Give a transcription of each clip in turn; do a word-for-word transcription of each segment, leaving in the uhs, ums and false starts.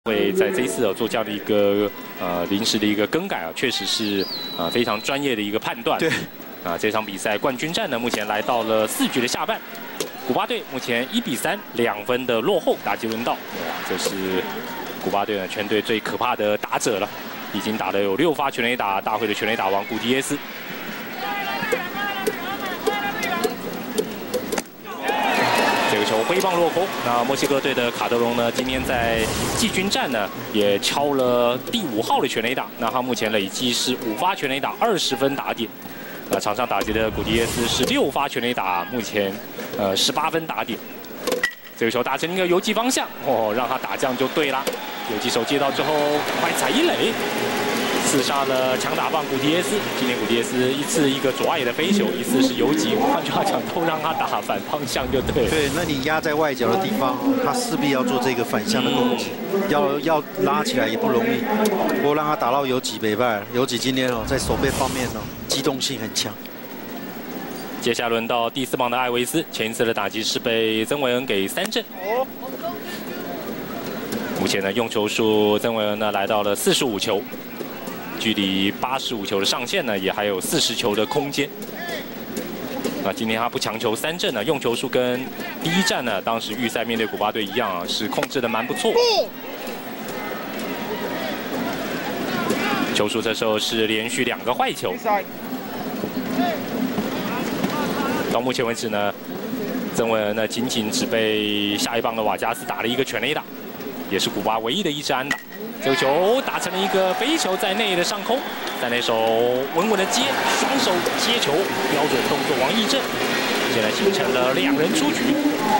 会在这一次哦做这样的一个呃临时的一个更改啊，确实是呃非常专业的一个判断。 对， 啊，这场比赛冠军战呢，目前来到了四局的下半，古巴队目前一比三两分的落后，打击轮到，哇，这是古巴队呢全队最可怕的打者了，已经打了有六发全垒打，大会的全垒打王古迪耶斯。 这个球挥棒落空。那墨西哥队的卡德隆呢，今天在季军战呢也敲了第五号的全垒打。那他目前累计是五发全垒打，二十分打点。那场上打击的古迪耶斯是六发全垒打，目前呃十八分打点。这个球打成一个游击方向，哦，让他打这样就对啦。游击手接到之后，快踩一垒。 刺杀了强打棒古迪耶斯，今天古迪耶斯一次一个左外野的飞球，一次是游击，换句话讲，都让他打反方向就对了。 对，那你压在外角的地方，他势必要做这个反向的攻击，嗯、要要拉起来也不容易。不过让他打到游击没办法，游击今天哦在手背方面哦机动性很强。 接下来轮到第四棒的艾维斯，前一次的打击是被曾韦恩给三振。目前呢用球数曾韦恩呢来到了四十五球。 距离八十五球的上限呢，也还有四十球的空间。那今天他不强求三振呢，用球数跟第一战呢，当时预赛面对古巴队一样啊，是控制的蛮不错。球数这时候是连续两个坏球。到目前为止呢，曾韦恩呢仅仅只被下一棒的瓦加斯打了一个全垒打，也是古巴唯一的一支安打。 这个球打成了一个飞球，在内野的上空，三垒手稳稳的接，双手接球，标准动作王溢正，现在形成了两人出局。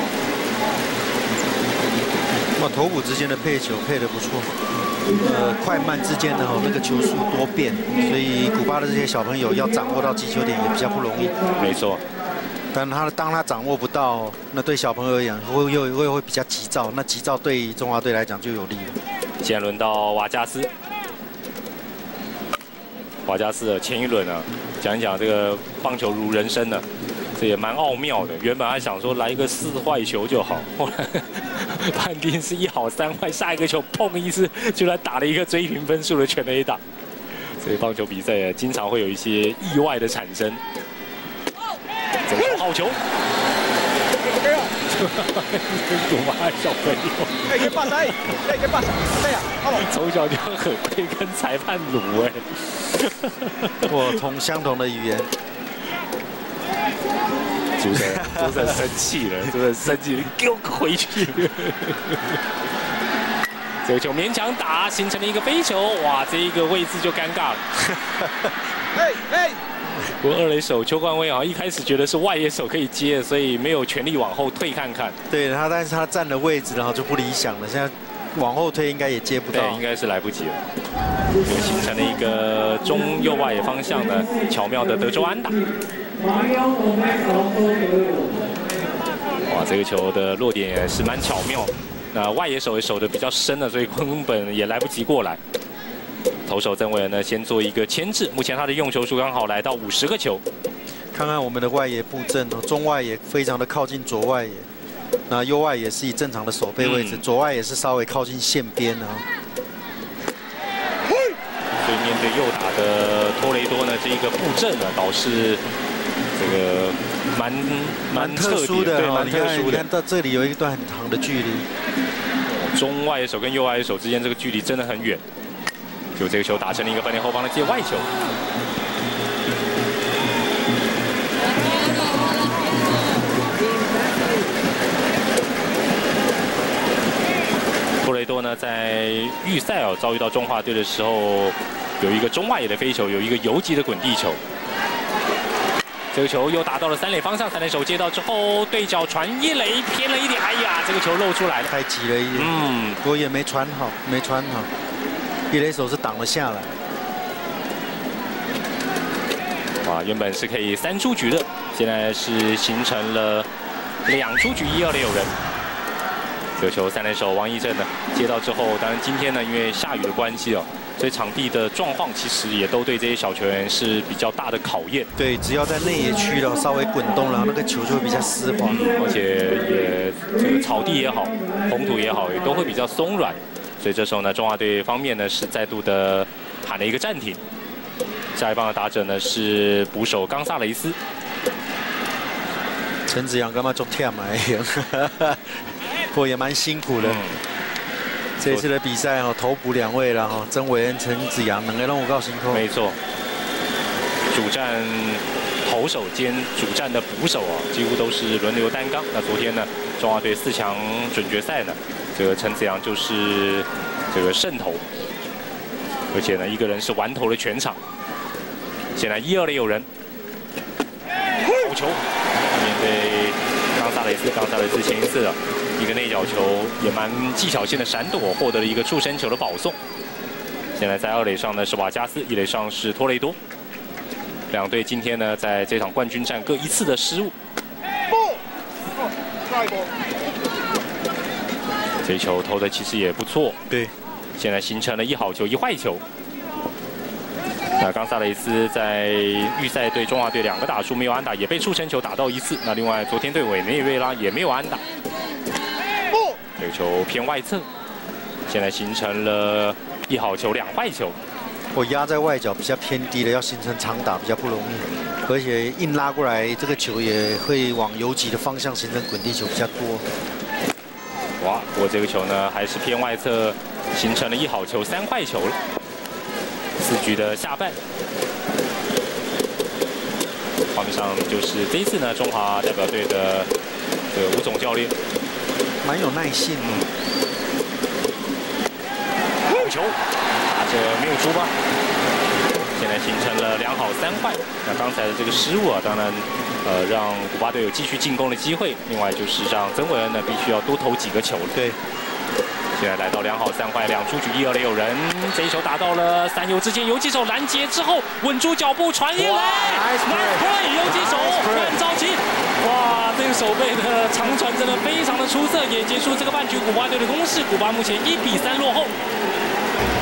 那头骨之间的配球配得不错，呃，快慢之间的哦，那个球速多变，所以古巴的这些小朋友要掌握到击球点也比较不容易。 没错。 但他当他掌握不到，那对小朋友而言会又会会比较急躁，那急躁对中华队来讲就有利了。 现在轮到瓦加斯，瓦加斯的前一轮啊，讲一讲这个棒球如人生呢，这也蛮奥妙的。原本还想说来一个四坏球就好，后来判定是一好三坏，下一个球砰一次就来打了一个追平分数的全垒打。所以棒球比赛啊，经常会有一些意外的产生。 这个好球！古巴小朋友， 可以霸塞，可以霸塞，对呀， 从小就很会跟裁判撸哎， 我同相同的语言。 主持人，主持人生气了，主持人生气了，给我回去！这个球勉强打，形成了一个飞球，哇，这一个位置就尴尬了。 哎哎。 不过二垒手邱冠威啊，一开始觉得是外野手可以接，所以没有全力往后退看看。 对他，但是他站的位置然后就不理想了，现在往后退应该也接不到。 对，应该是来不及了。就形成了一个中右外野方向的巧妙的德州安打。哇，这个球的落点也是蛮巧妙。那外野手也守得比较深了，所以根本也来不及过来。 投手曾韦恩呢，先做一个牵制，目前他的用球数刚好来到五十个球。 看看我们的外野布阵哦，中外野非常的靠近左外野，那右外野是以正常的守备位置，嗯、左外野是稍微靠近线边啊。 所以面对右打的托雷多呢，这一个布阵呢，导致这个蛮蛮特殊的， 对，蛮特殊的。 你看到这里有一段很长的距离， 中外野手跟右外野手之间这个距离真的很远。 就这个球打成了一个分垒后方的界外球。托雷多呢，在预赛哦遭遇到中华队的时候，有一个中外野的飞球，有一个游击的滚地球。这个球又打到了三垒方向，三垒手接到之后，对角传一垒偏了一点，哎呀，这个球漏出来了， 太急了一点。 嗯， 不过也没传好，没传好，一垒手是挡了下来。 哇，原本是可以三出局的，现在是形成了两出局，一二垒有人。这个球三垒手王溢正呢接到之后，当然今天呢因为下雨的关系哦，所以场地的状况其实也都对这些小球员是比较大的考验。 对，只要在内野区了稍微滚动，然后那个球就会比较丝滑， 而且也这个草地也好，红土也好，也都会比较松软。 所以这时候呢，中华队方面呢是再度的喊了一个暂停。下一棒的打者呢是捕手冈萨雷斯。 陈子扬干嘛做跳嘛？不过也蛮辛苦的。嗯、这一次的比赛哦，投捕两位了哈，曾伟恩、陈子扬，两个让我告辛苦。 没错，主战投手兼主战的捕手啊，几乎都是轮流担纲。那昨天呢，中华队四强准决赛呢，这个陈子扬就是这个胜投，而且呢，一个人是完投了全场。现在一二垒有人，好球。 面对冈萨雷斯，冈萨雷斯前一次啊，一个内角球也蛮技巧性的闪躲，获得了一个触身球的保送。现在在二垒上呢是瓦加斯，一垒上是托雷多。两队今天呢在这场冠军战各一次的失误。这球投的其实也不错， 对， 现在形成了一好球一坏球。 那冈萨雷斯在预赛对中华队两个打数没有安打，也被触身球打到一次。那另外昨天对委内瑞拉也没有安打。这个球偏外侧，现在形成了一好球两坏球。 我压在外角比较偏低的，要形成长打比较不容易，而且硬拉过来，这个球也会往游击的方向形成滚地球比较多。 哇，不过这个球呢还是偏外侧，形成了一好球三坏球了。 四局的下半，画面上就是这一次呢，中华代表队的这个吴总教练， 蛮有耐性的。 好球，打者没有出棒，现在形成了两好三坏。那刚才的这个失误啊，当然呃让古巴队有继续进攻的机会，另外就是让曾伟恩呢必须要多投几个球了。对。 现在来到两好三坏，两出局，一二垒有人。这一球打到了三游之间，游击手拦截之后稳住脚步传一垒 ，nice play， 游击手万兆奇，哇，这个手背的长传真的非常的出色，也结束这个半局古巴队的攻势。古巴目前一比三落后。